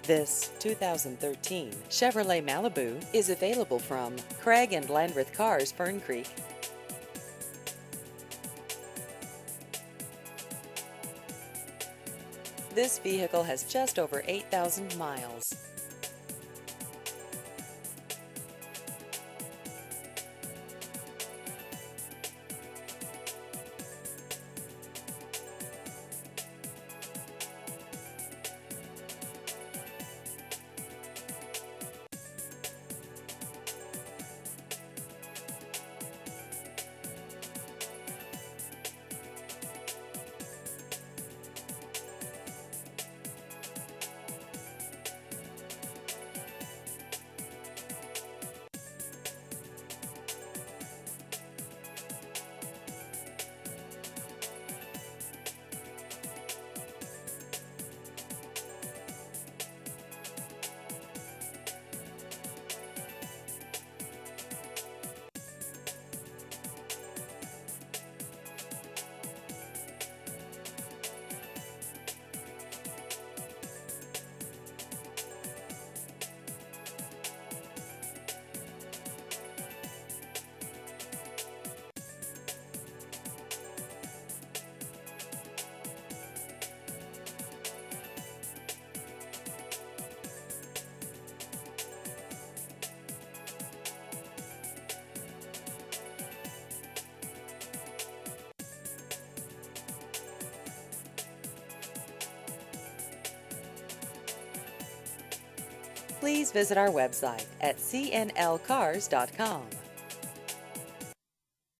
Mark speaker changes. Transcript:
Speaker 1: This 2013 Chevrolet Malibu is available from Craig and Landreth Cars, Fern Creek. This vehicle has just over 8,000 miles. Please visit our website at cnlcars.com.